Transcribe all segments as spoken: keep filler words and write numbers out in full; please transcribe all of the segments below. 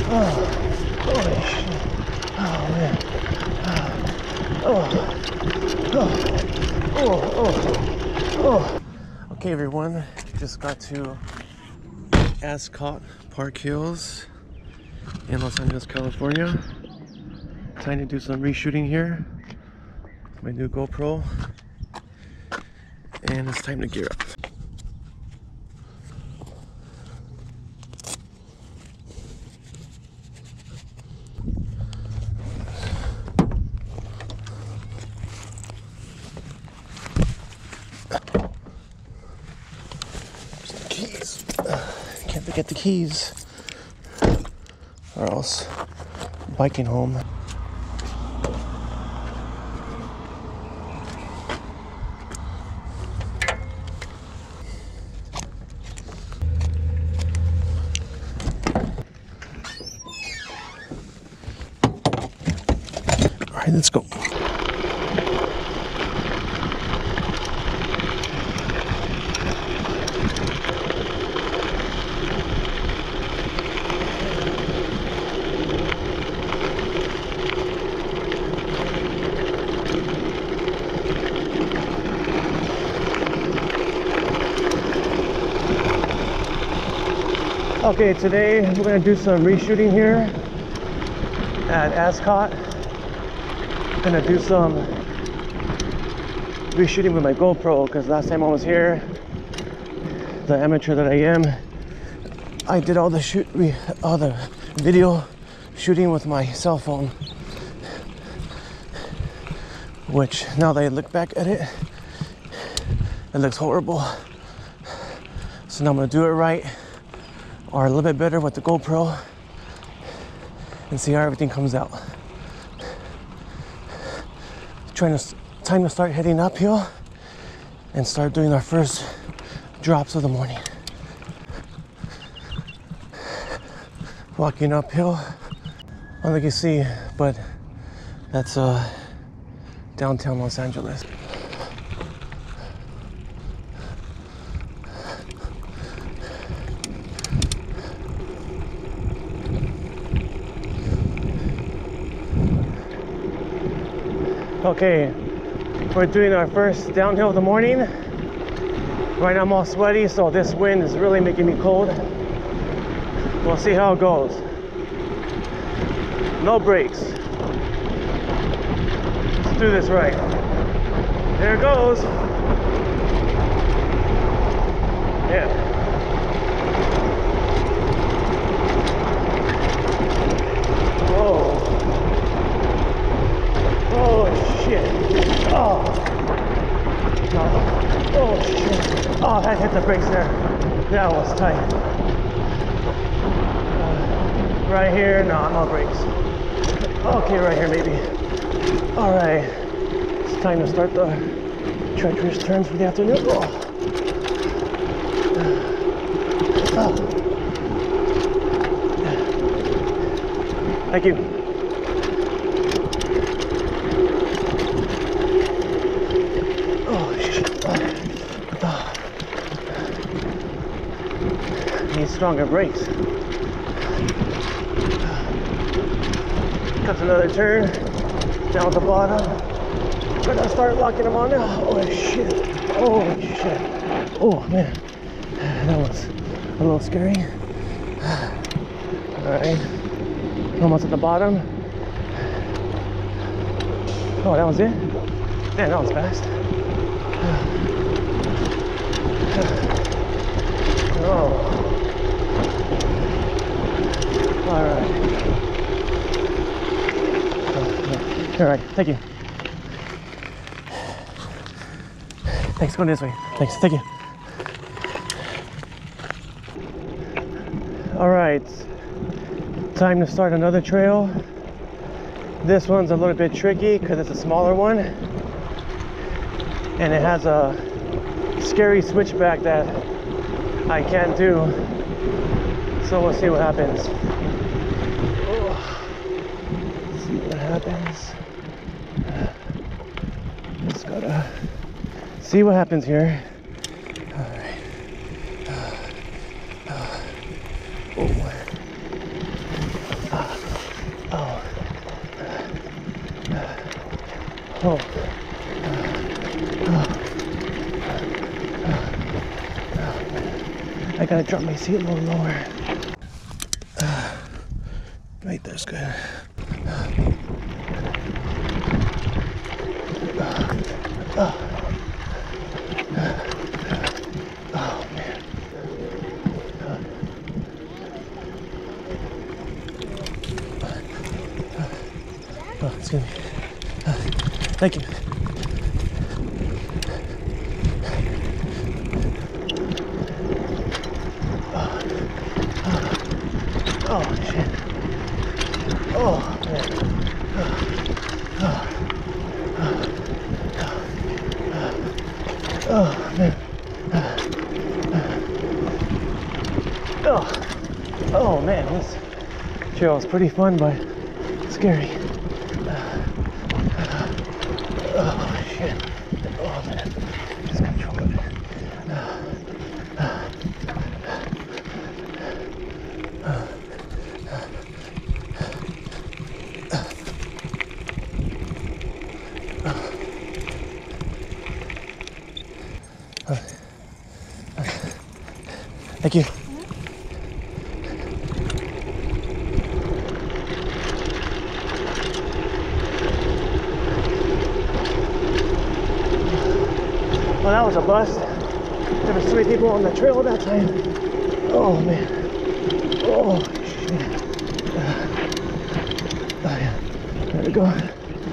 Oh, holy shit. Oh, man. Oh, oh, oh, oh, oh. Okay, everyone, just got to Ascot Park Hills in Los Angeles, California. Time to do some reshooting here. My new GoPro. And it's time to gear up. There's the keys. Can't forget the keys. Or else biking home. All right, let's go. Okay, today we're going to do some reshooting here at Ascot. I'm going to do some reshooting with my GoPro because last time I was here, the amateur that I am, I did all the shoot, all the video shooting with my cell phone, which now that I look back at it, it looks horrible. So now I'm going to do it right, or a little bit better with the GoPro, and see how everything comes out. Trying to, time to start heading uphill and start doing our first drops of the morning. Walking uphill, I don't think you see, but that's uh, downtown Los Angeles. Okay, we're doing our first downhill of the morning. Right now I'm all sweaty, so this wind is really making me cold. We'll see how it goes. No brakes. Let's do this right. There it goes. Yeah. Oh, no. Oh shit. Oh, I hit the brakes there. That was tight. Uh, right here, no, no brakes. Okay, right here maybe. All right, it's time to start the treacherous turns for the afternoon. Oh. Oh. Thank you. Stronger brakes. Cut another turn down at the bottom. We're gonna start locking them on now. Oh shit! Oh shit! Oh man, that was a little scary. All right, almost at the bottom. Oh, that was it. Man, that was fast. Oh. All right. All right, thank you. Thanks, going this way. Thanks, thank you. All right, time to start another trail. This one's a little bit tricky because it's a smaller one. And it has a scary switchback that I can't do. So we'll see what happens. See what happens. Just gotta see what happens here. All right. Oh. Oh. I gotta drop my seat a little lower. Right there's good. Oh man. Oh, excuse me. Thank you. Oh shit. Oh man. Oh man. Oh. Oh man, this trail is pretty fun but scary. Oh shit. Oh man. Just control it. Thank you. Well, that was a bust. There was three people on the trail that time. Oh man. Oh shit. Oh yeah. There we go.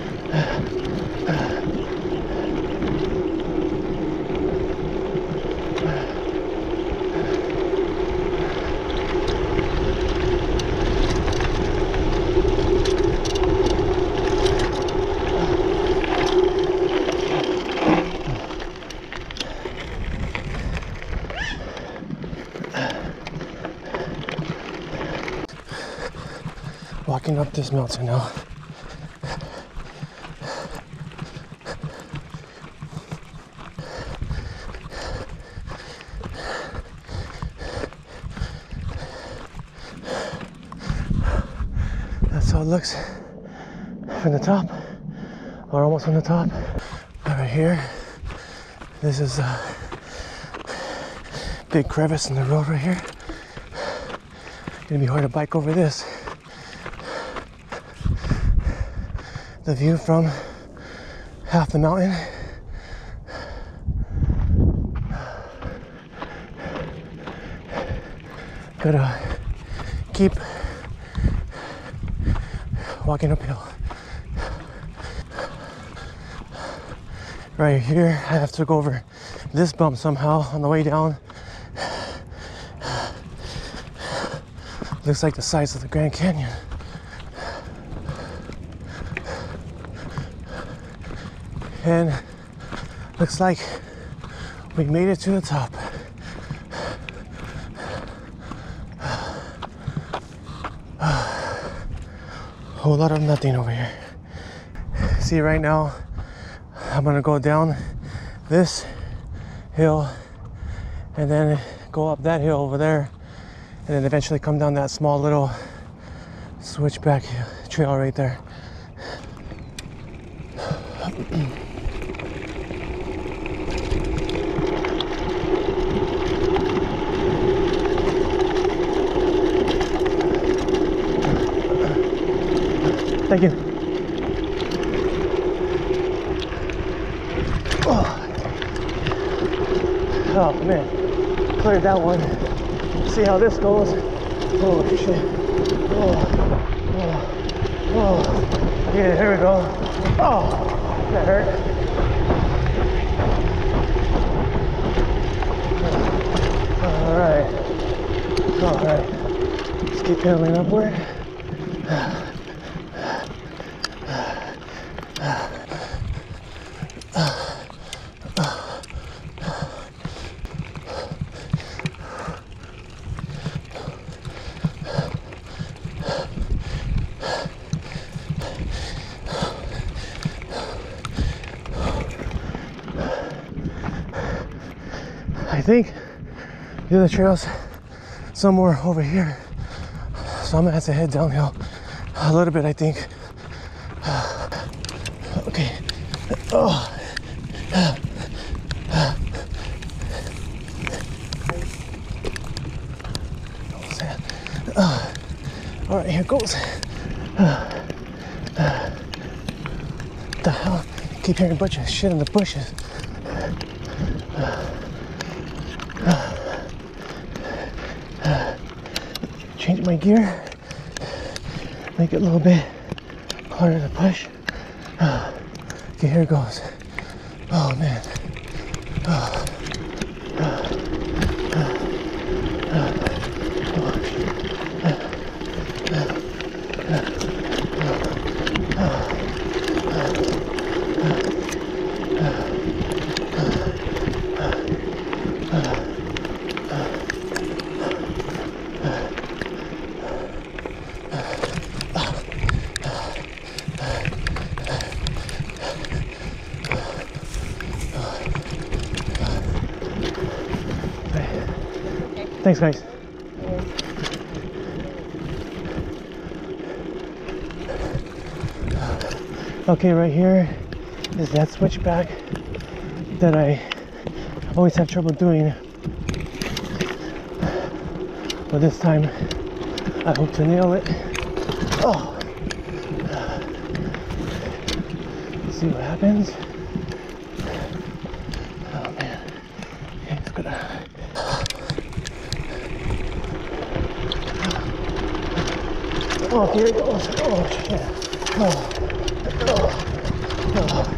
Walking up this mountain now. That's how it looks from the top, or almost from the top. Right here, this is a big crevice in the road right here. Gonna be hard to bike over this. The view from half the mountain. Gotta keep walking uphill. Right here, I have to go over this bump somehow on the way down. Looks like the size of the Grand Canyon. And looks like we made it to the top. Whole lot of nothing over here. See, right now I'm gonna go down this hill and then go up that hill over there and then eventually come down that small little switchback trail right there. Thank you. Oh. Oh man, cleared that one. See how this goes. Oh shit. Oh, oh, oh. Yeah, here we go. Oh, that hurt. All right, all right. Let's keep pedaling upward. I think the other trail's somewhere over here, so I'm gonna have to head downhill a little bit, I think. Okay, Oh. Uh, all right, here goes. Uh, uh, the hell? Keep hearing a bunch of shit in the bushes. Uh, uh, uh, change my gear. Make it a little bit harder to push. Uh, okay, here it goes. Oh man. Uh, uh, uh, uh, oh, shit. Thanks, guys. Okay, right here is that switchback that I always have trouble doing. But this time, I hope to nail it. Oh! Let's see what happens. Oh man. Okay, it's gonna. Oh, here it goes. Oh, shit. Oh. Oh. Oh.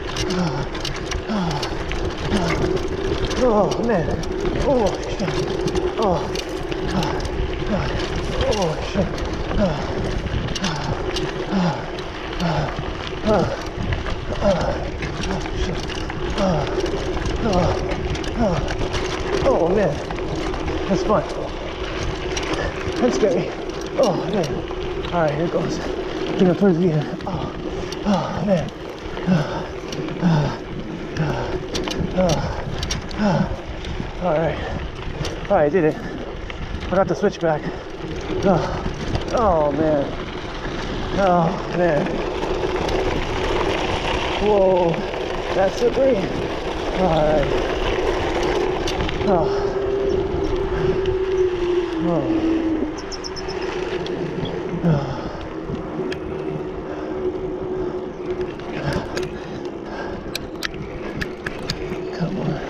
Oh. Oh. Oh, man. Oh, shit. Oh. Oh, oh shit. Oh. Oh. Oh. Oh. Oh, shit. Oh. Oh. Oh. Oh, man. That's fun. That's scary. Oh, man. Alright, here it goes. You know, towards the end. Oh, oh man. Oh, oh, oh, oh. Alright. Alright, I did it. I got the switchback. Oh, oh man. Oh man. Whoa. That's slippery. Alright. Oh. Oh. Oh. Come on.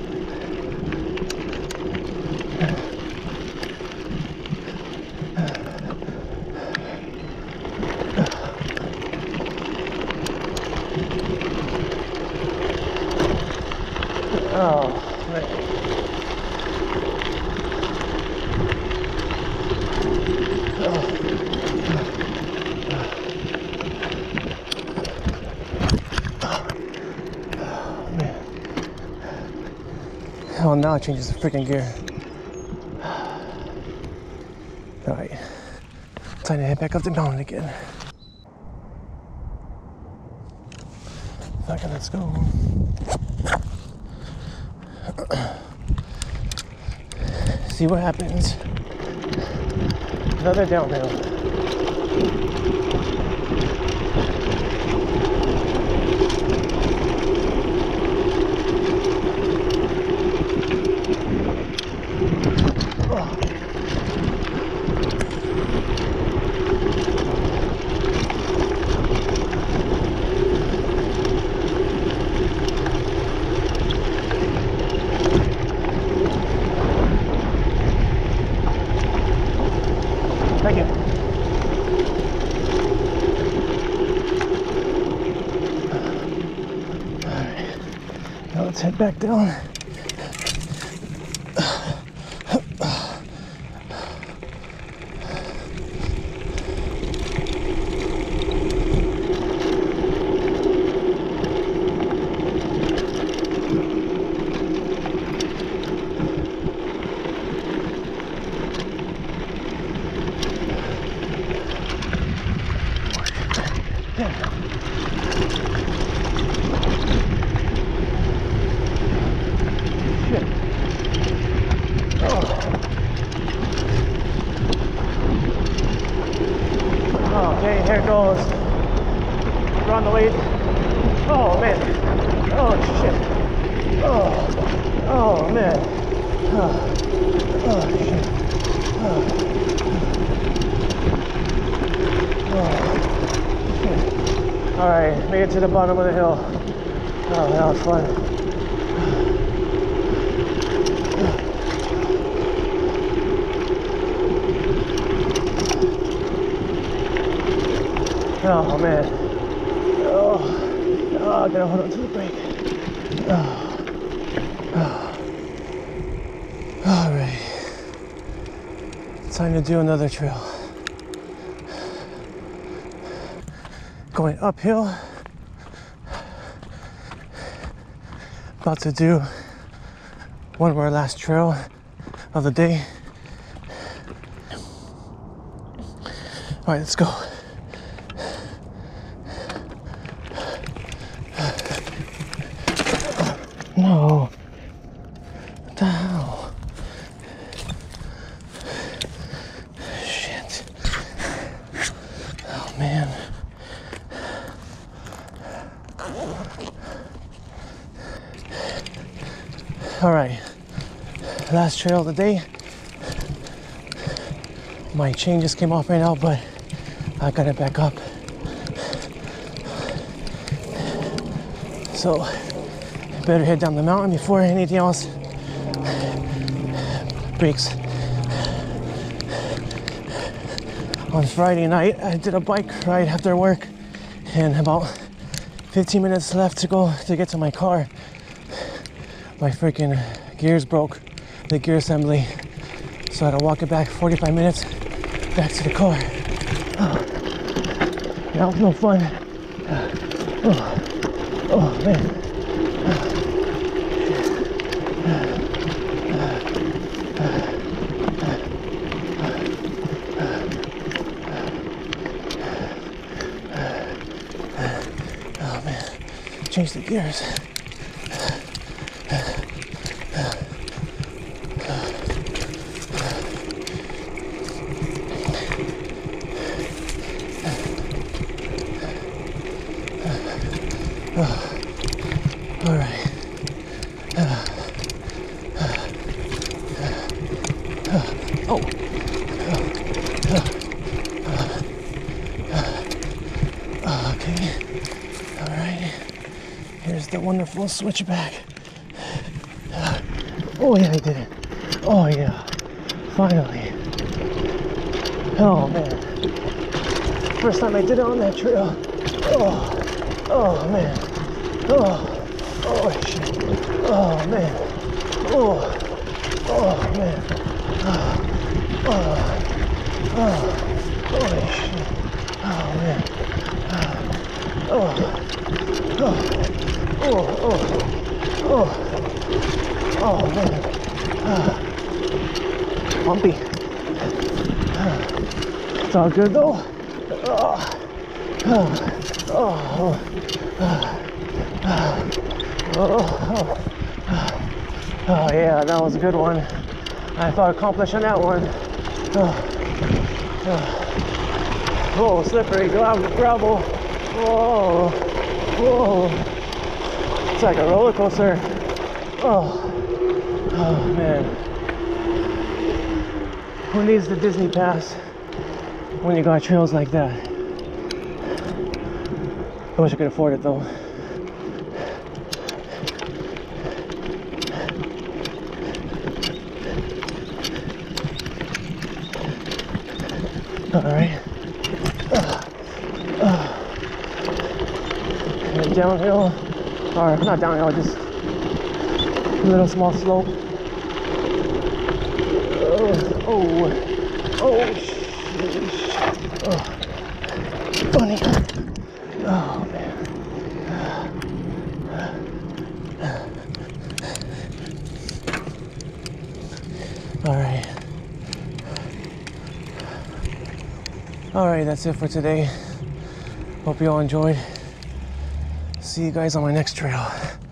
Oh, man. Oh, now it changes the freaking gear. Alright. Time to head back up the mountain again. Okay, let's go. See what happens. Another downhill. Thank you. Alright, now let's head back down. Okay, here it goes. We're on the way Oh man. Oh shit. Oh. Oh man. Oh, oh shit. Oh. Oh shit. All right, made it to the bottom of the hill. Oh, that was fun. Oh man. Oh, oh I gotta hold on to the brake. Oh. Oh. All right. Time to do another trail. Going uphill. About to do one more last trail of the day. All right, let's go. No. What the hell? Shit. Oh man. All right, last trail of the day. My chain just came off right now, but I got it back up. So better head down the mountain before anything else breaks. On Friday night, I did a bike ride after work, and about fifteen minutes left to go to get to my car. My freaking gears broke, the gear assembly. So I had to walk it back forty-five minutes back to the car. Oh, that was no fun. Oh, oh man. Oh man, change the gears. All right. Uh, uh, uh, oh. Uh, uh, uh, okay. All right. Here's the wonderful switchback. Uh, oh yeah, I did it. Oh yeah. Finally. Oh man. First time I did it on that trail. Oh. Oh man. Oh. Oh shit. Oh man. Oh. Oh man. Oh. Oh. Oh. Holy shit. Oh man. Oh. Oh. Oh. Oh. Oh. Oh man. Oh. Bumpy. It's all good though. Oh. Oh. Oh. Oh. Oh, oh, oh yeah, that was a good one. I felt accomplished on that one. Oh, oh. Whoa, slippery gravel. Whoa, whoa. It's like a roller coaster. Oh, oh man. Who needs the Disney pass when you got trails like that? I wish I could afford it though. All right. Uh, uh. And downhill, or not downhill, just a little small slope. Oh, oh, oh, sheesh. Oh, funny. Oh man. All right. Alright, that's it for today. Hope you all enjoyed. See you guys on my next trail.